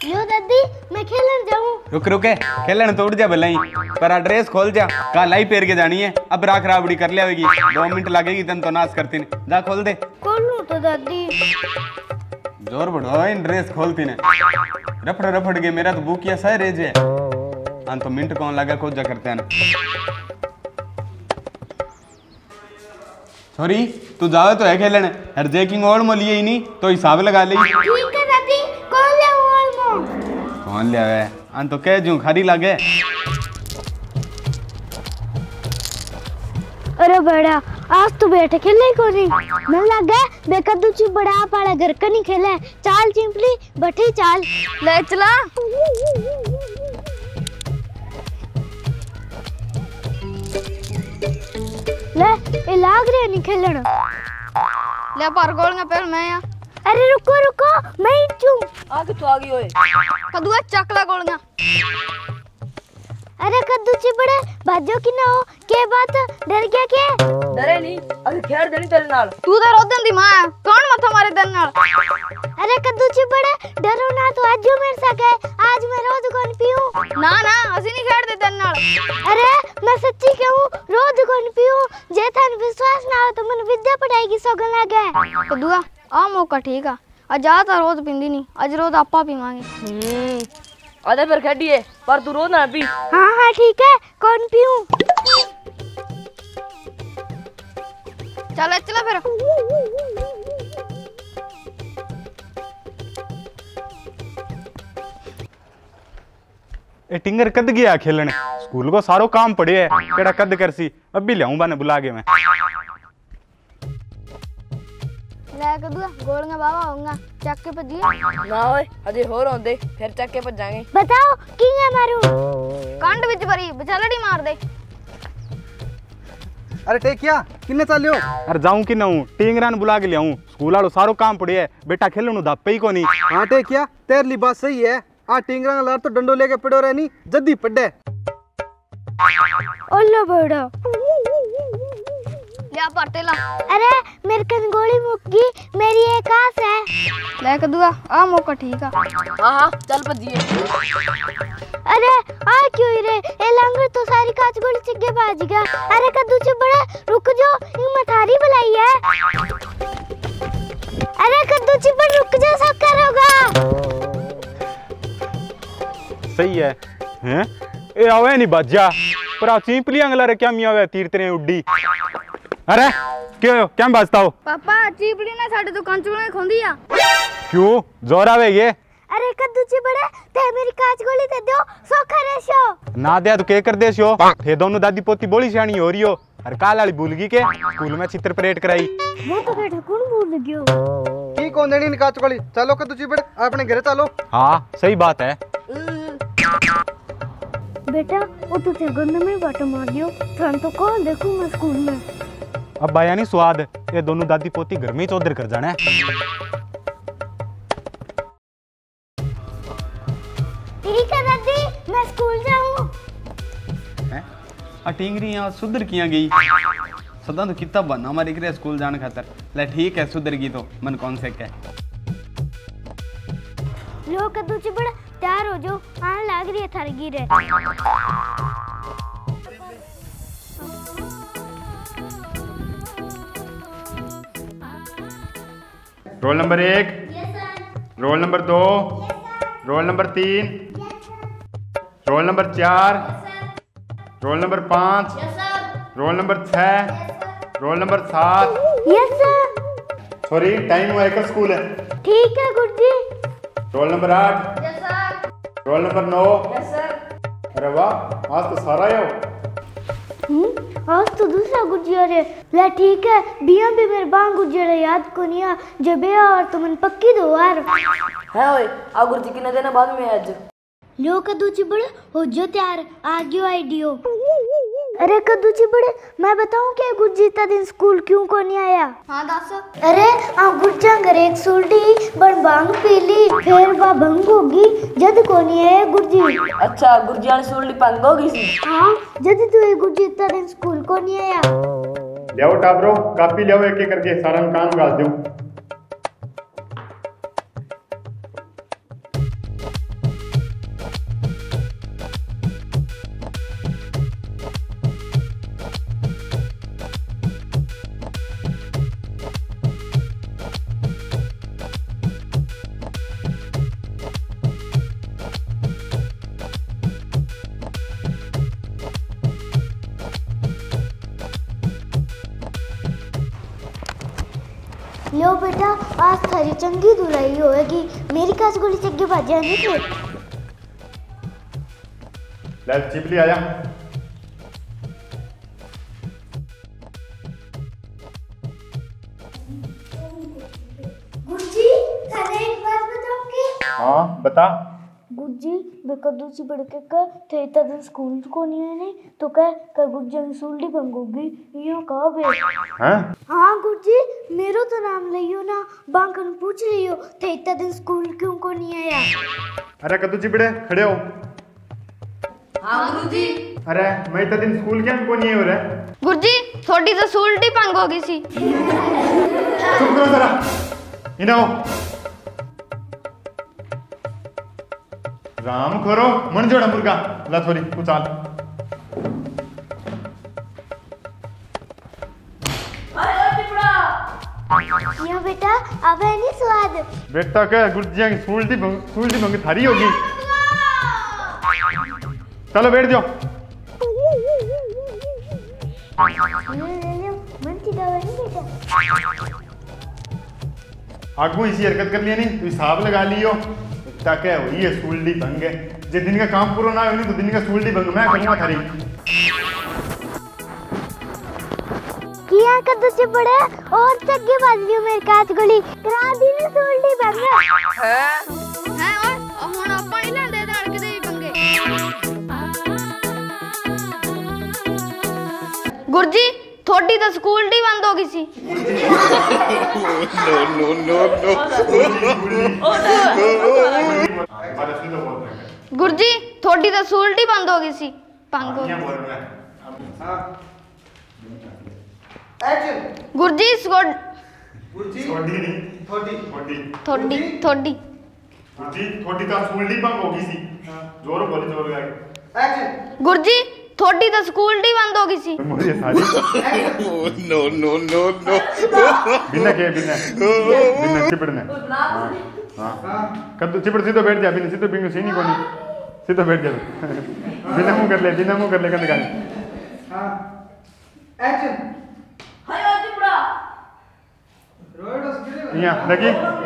लो दादी मैं खेलने जाऊं। रुक रुके खेलने तो उड़ जा भला ही पर ड्रेस खोल जा कल ही पहन के जानी है। अब राख राबड़ी कर लियागी 2 मिनट लगेगी तन तो नाश करती ने जा खोल दे। खोलूं तो दादी जोर बढ़ो इन ड्रेस खोलती ने रफड़ रफड़ के मेरा तो बुकिया सह रेज है हाँ तो मिनट कौन लगा खोजा करते हैं। सॉरी तू जावे तो है खेलने हर जेकिंग और मो लिए ही नहीं तो हिसाब लगा ली। ठीक है दादी कौन ले और मो कौन ले आवे हाँ तो कह जूं खारी लागे। अरे बड़ा आज तो बैठे खेले को नहीं मन लगा बेकदू ची बड़ा पाड़ा घर का नहीं खेले चाल चिंपली बैठी चाल ले चला। ले ये लाग रहे नहीं खेलना ले पर गोल में पहल मैं या। अरे रुको रुको मैं ही चूं आगे तो आ गई ओए कदुआ चकला गोलगा। अरे कद्दू चिबड़े बाजो की ना हो के बात डर गया के डरे नहीं अरे खेड़ देनी तेरे नाल तू तो रोदन दी मां कौन मथा मारे तेरे नाल। अरे कद्दू चिबड़े डरो ना तो आज जो मेरे साथ है आज मैं रोज कौन पीऊं ना ना असि नहीं खेड़ दे तेरे नाल। अरे मैं सच्ची कहूं रोज कौन पीऊं जे थान विश्वास ना हो तो मन विद्या पढ़ाई की सोगन लागे कद्दुआ आ मौका ठीक है आज जा तो रोज पिंदी नहीं आज रोज आपा पीवांगे। आधे पर खेडिए पर तू रोज ना पी। हाँ हाँ ठीक है कौन पीऊं चल चला फिर। ए टिंगर कद गया खेलने स्कूल को सारो काम पड़े है केड़ा कद करसी अब भी लियाऊं बाने बुला के मैं ले कदुआ गोलगा बाबा होगा चक के पजी ना ओए अजे होर होंदे फिर चक के पज जाएंगे। बताओ किंगा मारू कांड विच भरी बचालड़ी मार दे। अरे टेकिया किन्ने चलियो अरे जाऊं कि ना हूं टिंगरा ने बुला के लियाऊं स्कूल वालों सारो काम पड़े है बेटा खेलनु धापे ही कोनी। हाँ टेकिया तेरे ली बात सही है आ टिंगरा लार तो डंडो लेके पड़ो रहनी जद्दी पड्डे ओलो बड़ा ले परते ला। अरे मेरे कन गोली मुक गई मेरी एक आस है ले कदुआ आ मौका ठीक है। हां हां चल पजिए। अरे आ क्यों रे ए लंगर तो सारी काच गोली चिगे बाजीगा। अरे कद्दू से बड़ा रुक जो इन मथारी बुलाई है। अरे कद्दू से बड़ा रुक जा सब करोगा सही है हैं ए आवे नहीं बाजा पर आ चिंपली अंगला रे क्या मिया वे तीर तेरे उड्डी। अरे क्यों क्या बाजता हो पापा चिपली ने साडे तो कंचुले खोंदी आ क्यों जोर आवे ये। अरे कद्दू ची बड़े ते मेरी काच गोली दे दो सोखा रेशो ना दे तो के कर देसियो थे दोनों दादी पोती बोली सियाणी हो रही हो अरे काल वाली भूल गई के स्कूल में चित्र परेड कराई वो तो बेटा कौन भूल गयो की कौन देनी निकाच वाली चलो कद्दू चिबड़ अपने घर चलो। हाँ सही बात है बेटा वो तो ते गंद में बाटो मार दियो तुरंत तो कौन देखूं मैं स्कूल में। अब बाया नहीं स्वाद ये दोनों दादी पोती घर में ही चौधर कर जाना है। ठीक है दादी मैं स्कूल जाऊं। टिंगरी यहाँ सुधर किया गई सदा तो कितना बना हमारे के स्कूल जाने खातर ले ठीक है सुधर गई तो मन कौन से क्या लो कद्दू ची बड़ा तैयार हो जो आने लग रही है थारी गिरे। Roll number 1 roll number 2 roll number 3 roll number 4 roll number 5 roll number 6 roll number 7। Yes sir. Sorry time हुआ एक स्कूल है। ठीक है गुरुजी। Roll number 8 yes sir. Roll number 9 yes sir. अरे वाह आज तो सारा ही हो। आज तो दूसरा गुजिया रे ले ठीक है बिया भी मेरे बांग गुजिया रे याद को नहीं आ जब और तो मन पक्की दो यार है ओए आ गुरुजी किने देना बाद में आज लो कद्दू चिबड़ हो जो तैयार आ गयो आईडियो। अरे कद्दू चिबड़ मैं बताऊं क्या गुरुजी इतना दिन स्कूल क्यों को नहीं आया। हाँ दस। अरे आ गुरजा घर एक सुलटी बन बांग पीली फिर बा भंग होगी जद को नहीं आया गुरुजी। अच्छा गुरुजी वाली सुरली पंग होगी सी। हाँ जद तू गुरुजी इतना दिन स्कूल को नहीं आया। ले आओ टाबरो कापी ले आओ एक एक करके सारा काम गाल दूं। लो बेटा आज थारी चंगी धुलाई होएगी मेरी कासगोली चग्गे बाजा नहीं थे ले चिपली आया गुरुजी थाने एक बात बताओ कि हाँ बता गुरुजी बेकदू सी बड़के का थे तद स्कूल को नहीं है नहीं तो कह गुरुजी सूल्डी भंगोगी यूं कहा बे हैं हाँ गुरुजी मेरो तो नाम लियो ना बांकन पूछ लियो थे तद स्कूल क्यों को नहीं आया अरे कद्दू चिपड़े खड़े हो हाँ गुरुजी। अरे मैं तो दिन स्कूल क्या को नहीं है रे गुरुजी थोड़ी तो सूल्डी भंगोगी सी चुप करो जरा इन्हें आओ राम खोरो मन जोड़ा मुर्गा ला थोड़ी उचाल यो बेटा अब है नहीं स्वाद बेटा क्या गुर्जिया की सूल्टी भंग थारी होगी चलो बैठ जाओ मन की दवा नहीं बेटा आगू इसी हरकत कर लिया नहीं तो हिसाब लगा लियो ताकि वही है सूल्डी भंग है जे दिन का काम पूरा ना हो तो दिन का सूल्डी भंग मैं करूंगा थारी किया कर दूसरे बड़े और चग्गे बाजलियों मेरे काच गोली करा दी ने सूल्डी भंग है और ਹੁਣ ਆਪਾਂ ਨਹੀਂ ਲੈਂਦੇ ਧੜਕ ਦੇ ਭੰਗੇ ਗੁਰਜੀ थोड़ी तो स्कूल डी बंद हो गई सी गुरुजी थोड़ी तो स्कूल डी बंद हो गई सी पंग गुरुजी स्कूल थोड़ी थोड़ी तो स्कूल डी भंग होगी सी जोर बोली जोर गाई गुरुजी थोड़ी तो स्कूल डी बंद हो गई सी मुझे sorry no no no no बिना के बिना चिपड़ने हां कद्दू चिपड़ सीधो बैठ जा बिना सीधो बिंगो सीनी कोनी सीधो बैठ जा बिना मुंह कर ले कंद गाने हां एक्शन हाय चिपड़ा रोड यहाँ लगी